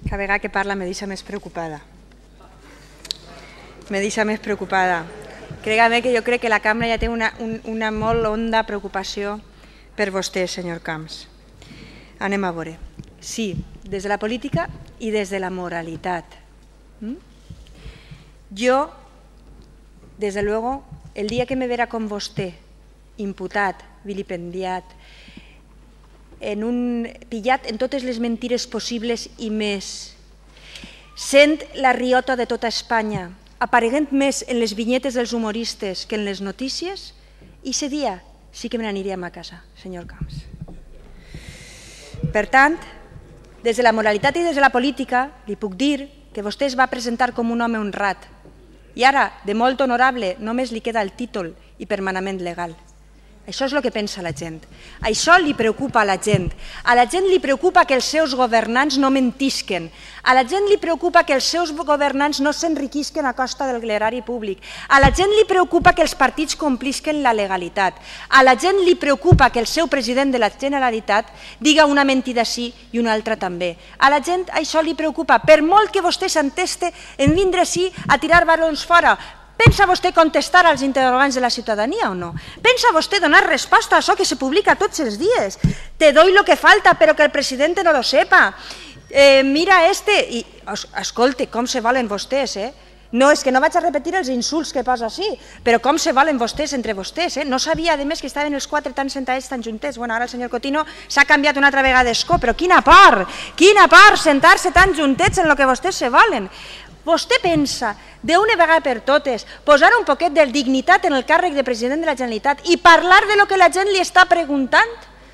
Cada vegada que parla me deixa més preocupada. Me deixa més preocupada. Crega-me que jo crec que la cambra ja té una molt honda preocupació per vostè, senyor Camps. Anem a veure. Sí, des de la política i des de la moralitat. Jo, desde luego, el dia que me verà com vostè, imputat, vilipendiat, pillat en totes les mentires possibles i més, sent la riota de tota Espanya, apareguent més en les vinyetes dels humoristes que en les notícies, i ese dia sí que me n'aniríem a casa, senyor Camps. Per tant, des de la moralitat i des de la política, li puc dir que vostè es va presentar com un home honrat i ara, de molt honorable, només li queda el títol i permanament legal. Això és el que pensa la gent. Això li preocupa a la gent. A la gent li preocupa que els seus governants no mentisquen. A la gent li preocupa que els seus governants no s'enriquisquen a costa del l'erari públic. A la gent li preocupa que els partits complisquen la legalitat. A la gent li preocupa que el seu president de la Generalitat diga una mentida sí i una altra també. A la gent això li preocupa, per molt que vostè s'enteste en vindre sí a tirar balons fora. Pensa vostè contestar als interrogants de la ciutadania o no? Pensa vostè donar resposta a això que se publica tots els dies? Te doy lo que falta, però que el president no lo sepa. Mira i escolta, com se volen vostès, No, és que no vaig a repetir els insults que posa així, però com se volen vostès entre vostès, No sabia, a més, que estaven els quatre tan sentats, tan juntets. Bueno, ara el senyor Cotino s'ha canviat una altra vegada d'escó, però quina por sentar-se tan juntets en el que vostès se volen. Vostè pensa, d'una vegada per totes, posar un poquet de dignitat en el càrrec de president de la Generalitat i parlar de lo que la gent li està preguntant?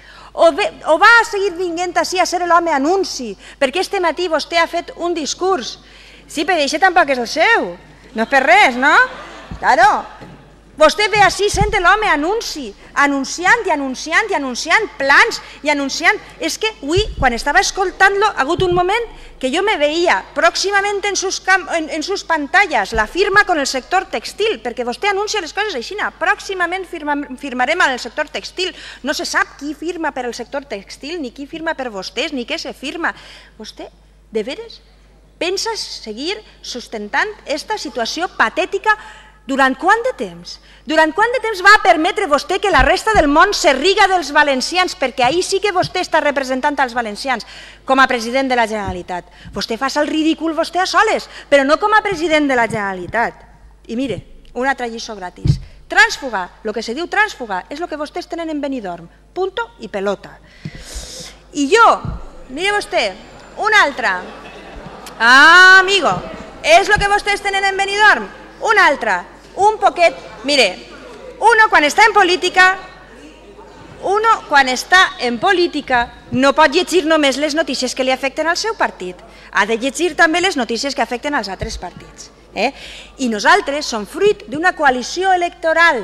O va a seguir vinguent així a ser l'home anunci? Perquè este matí vostè ha fet un discurs. Sí, però això tampoc és el seu. No és per res, no? Claro. Vostè ve així sent l'home anunci, anunciant i anunciant i anunciant plans i anunciant... És que avui, quan estava escoltant-lo, ha hagut un moment que jo me veia pròximament en sus pantalles la firma con el sector textil, perquè vostè anuncia les coses així, pròximament firmarem en el sector textil. No se sap qui firma per al sector textil, ni qui firma per vostès, ni què se firma. Vostè, de veres, pensa seguir sustentant aquesta situació patètica durant quant de temps? Durant quant de temps va permetre vostè que la resta del món se riga dels valencians, perquè ahir sí que vostè està representant als valencians com a president de la Generalitat. Vostè fa el ridícul vostè a soles, però no com a president de la Generalitat. I mire, una altra lliçó gratis. Trànsfuga, el que se diu trànsfuga, és el que vostès tenen en Benidorm. Punto i pelota. I jo, mire vostè, una altra. Ah, amigo, és el que vostès tenen en Benidorm? Una altra. Un poquet, mire, uno quan està en política no pot llegir només les notícies que li afecten al seu partit, ha de llegir també les notícies que afecten als altres partits. I nosaltres som fruit d'una coalició electoral,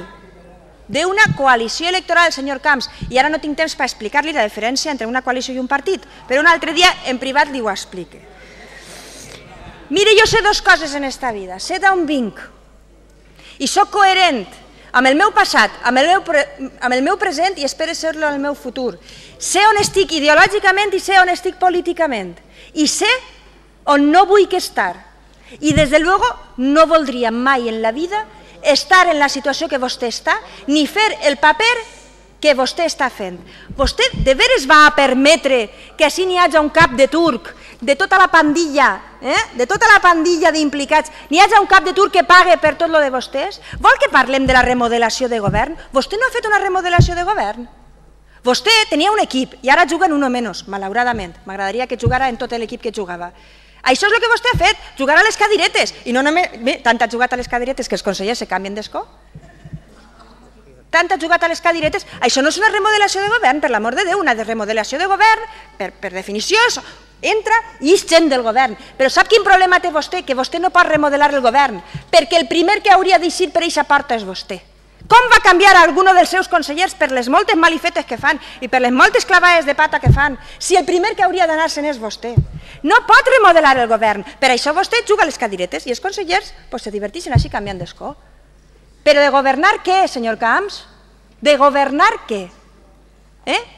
senyor Camps, i ara no tinc temps per explicar-li la diferència entre una coalició i un partit, però un altre dia en privat li ho explique. Mire, jo sé dues coses en esta vida, sé d'on vinc, i soc coherent amb el meu passat, amb el meu present i espero ser-lo en el meu futur. Sé on estic ideològicament i sé on estic políticament. I sé on no vull estar. I des de luego no voldria mai en la vida estar en la situació que vostè està ni fer el paper que vostè està fent. Vostè de veres va a permetre que així n'hi hagi un cap de turc de tota la pandilla d'implicats, n'hi hagi un cap de turc que pague per tot lo de vostès? Vol que parlem de la remodelació de govern? Vostè no ha fet una remodelació de govern. Vostè tenia un equip i ara juga en uno menys, malauradament. M'agradaria que jugara en tot l'equip que jugava. Això és el que vostè ha fet, jugar a les cadiretes. I no només, tant ha jugat a les cadiretes que els consellers se canvien d'escó. Tant ha jugat a les cadiretes, això no és una remodelació de govern, per l'amor de Déu, una remodelació de govern, per definició, entra i és gent del govern. Però sap quin problema té vostè? Que vostè no pot remodelar el govern, perquè el primer que hauria d'eixir per aquesta porta és vostè. Com va canviar alguno dels seus consellers per les moltes malifetes que fan i per les moltes clavades de pata que fan, si el primer que hauria d'anar-se'n és vostè? No pot remodelar el govern, per això vostè juga a les cadiretes i els consellers se diverteixen així canviant d'escó. Però de governar què, senyor Camps? De governar què?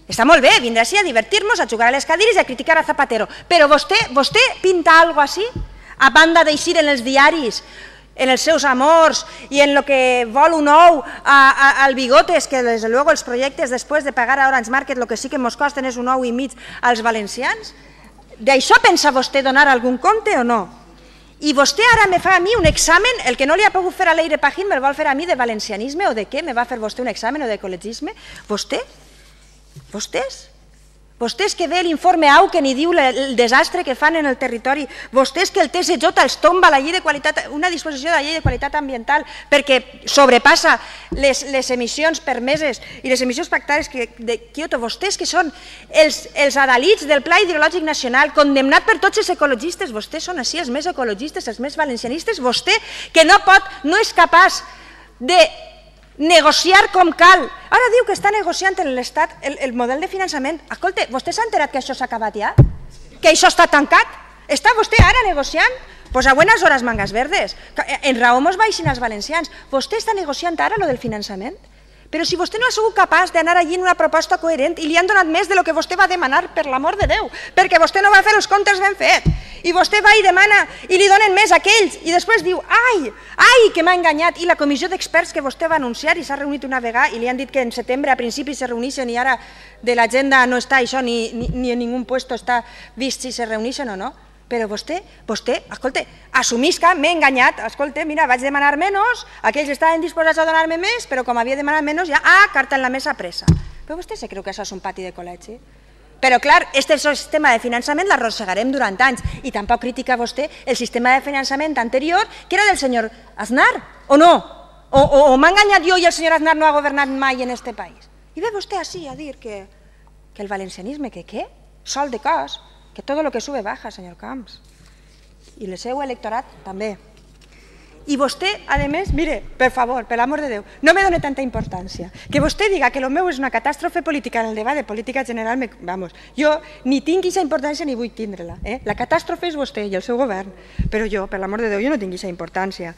Està molt bé, vindrà així a divertir-nos, a jugar a les cadires i a criticar a Zapatero. Però vostè pinta algo així? A banda d'eixir en els diaris, en els seus amors i en el que vol un ou al Bigotes, que des de luego els projectes després de pagar a Orange Market el que sí que ens costen és un ou i mig als valencians? D'això pensa vostè donar algun compte o no? I vostè ara me fa a mi un examen, el que no li ha pogut fer a l'Eire Pajín me'l vol fer a mi de valencianisme o de què? Me va fer vostè un examen o de col·legisme? Vostè? Vostès? Vostès que ve l'informe Auken i diu el desastre que fan en el territori, vostès que el TSJ els tomba la llei de qualitat, una disposició de la llei de qualitat ambiental perquè sobrepassa les emissions permeses i les emissions pactades de Kyoto, vostès que són els adalits del Pla Hidrològic Nacional, condemnat per tots els ecologistes, vostès són així els més ecologistes, els més valencianistes, vostè que no és capaç de negociar com cal. Ara diu que està negociant en l'Estat el model de finançament. Escolta, vostè s'ha enterat que això s'ha acabat ja? Que això està tancat? Està vostè ara negociant? Pues a buenas horas, mangas verdes. En raó mos baixin els valencians. Vostè està negociant ara lo del finançament? Però si vostè no ha sigut capaç d'anar allí en una proposta coherent i li han donat més de lo que vostè va demanar, per l'amor de Déu, perquè vostè no va fer els comptes ben fet. I vostè va i demana i li donen més a aquells i després diu, ai, que m'ha enganyat. I la comissió d'experts que vostè va anunciar i s'ha reunit una vegada i li han dit que en setembre a principi se reuneixen i ara de l'agenda no està això ni en ningú puesto està vist si se reuneixen o no. Però vostè, escolta, assumisca, m'he enganyat, escolta, mira, vaig demanar menys, aquells estaven disposats a donar-me més, però com havia demanat menys, ja, carta en la mesa presa. Però vostè se creu que això és un pati de col·legi? Però, clar, aquest sistema de finançament l'arrossegarem durant anys i tampoc critica vostè el sistema de finançament anterior, que era del senyor Aznar, o no? O m'ha enganyat jo i el senyor Aznar no ha governat mai en este país? I ve vostè així a dir que el valencianisme, que què? Sol de cos, que tot el que sube baja, senyor Camps. I el seu electorat també. I vostè, a més, mire, per favor, per l'amor de Déu, no me doni tanta importància. Que vostè diga que el meu és una catàstrofe política en el debat de política general, vamos, jo ni tinc aquesta importància ni vull tindre-la. La catàstrofe és vostè i el seu govern, però jo, per l'amor de Déu, jo no tinc aquesta importància.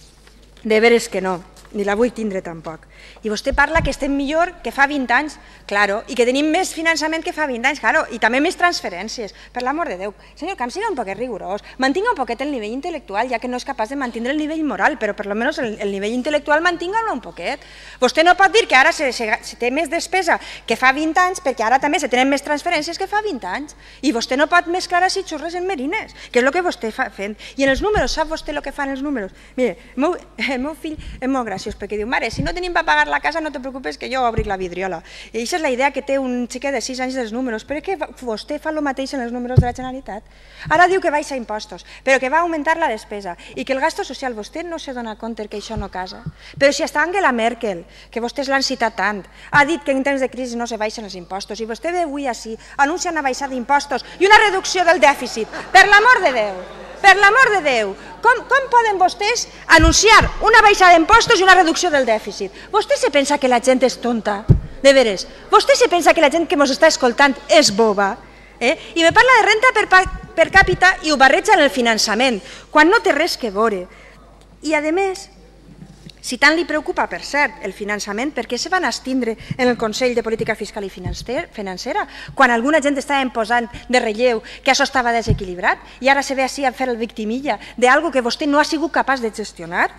De veres que no, ni la vull tindre tampoc. I vostè parla que estem millor que fa 20 anys, claro, i que tenim més finançament que fa 20 anys, claro, i també més transferències, per l'amor de Déu. Senyor Camps, siga un poquet rigorós, mantinga un poquet el nivell intel·lectual, ja que no és capaç de mantenir el nivell moral, però per almenys el nivell intel·lectual mantinga-lo un poquet. Vostè no pot dir que ara se té més despesa que fa 20 anys, perquè ara també se tenen més transferències que fa 20 anys. I vostè no pot mesclar així xurres en merines, que és el que vostè fa fent. I en els números, sap vostè el que fan els números? Mire, el meu fill és molt graciós, perquè diu, mare, si no tenim per pagar la casa no te preocupes que jo obric la vidriola. I aquesta és la idea que té un xiquet de 6 anys dels números, però que vostè fa el mateix en els números de la Generalitat. Ara diu que baixa impostos, però que va augmentar la despesa i que el gasto social, vostè no se dona compte que això no casa. Però si està Angela Merkel, que vostès l'han citat tant, ha dit que en temps de crisi no se baixen els impostos i vostè ve avui així, anuncia una baixada d'impostos i una reducció del dèficit. Per l'amor de Déu! Per l'amor de Déu, com poden vostès anunciar una baixada d'impostos i una reducció del dèficit? Vostè se pensa que la gent és tonta? De veres, vostè se pensa que la gent que ens està escoltant és boba? I me parla de renta per càpita i ho barreja en el finançament, quan no té res que veure. I a més, si tant li preocupa, per cert, el finançament, per què se van abstindre en el Consell de Política Fiscal i Financera quan alguna gent estava posant de relleu que això estava desequilibrat i ara se ve així a fer el victimilla d'algo que vostè no ha sigut capaç de gestionar?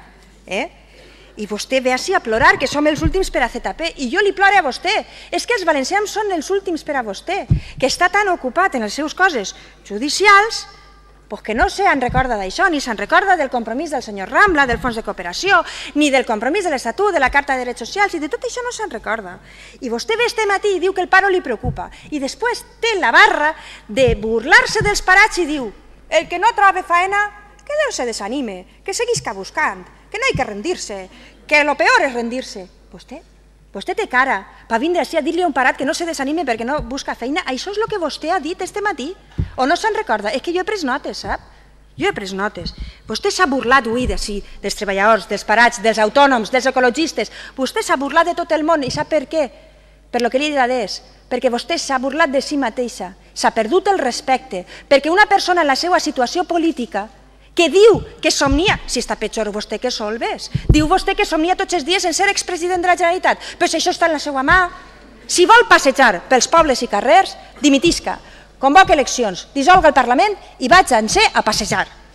I vostè ve així a plorar que som els últims per a ZP i jo li plore a vostè. És que els valencians són els últims per a vostè, que està tan ocupat en les seves coses judicials que no se'n recorda d'això, ni se'n recorda del compromís del senyor Rambla, del fons de cooperació, ni del compromís de l'Estatut, de la Carta de Drets Socials, i de tot això no se'n recorda. I vostè ve este matí i diu que el paro li preocupa, i després té la barra de burlar-se dels parats i diu el que no troba faena, que Déu se desanime, que seguisca buscant, que no hi ha que rendir-se, que lo peor és rendir-se. Vostè té cara per vindre així a dir-li a un parat que no se desanime perquè no busca feina. Això és el que vostè ha dit este matí. O no se'n recorda? És que jo he pres notes, sap? Jo he pres notes. Vostè s'ha burlat avui d'ací, dels treballadors, dels parats, dels autònoms, dels ecologistes. Vostè s'ha burlat de tot el món i sap per què? Per lo que li he dit, perquè vostè s'ha burlat de si mateixa, s'ha perdut el respecte, perquè una persona en la seva situació política que diu que somnia, si està pitjor vostè que Solbes, diu vostè que somnia tots els dies en ser expresident de la Generalitat, però si això està en la seva mà, Si vol passejar pels pobles i carrers, dimitisca, convoca eleccions, dissolga el Parlament i vaig a Anser a passejar.